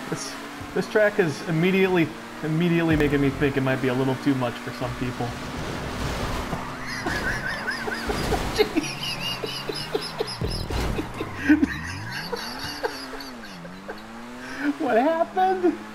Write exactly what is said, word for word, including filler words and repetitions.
This, this track is immediately, immediately making me think it might be a little too much for some people. What happened?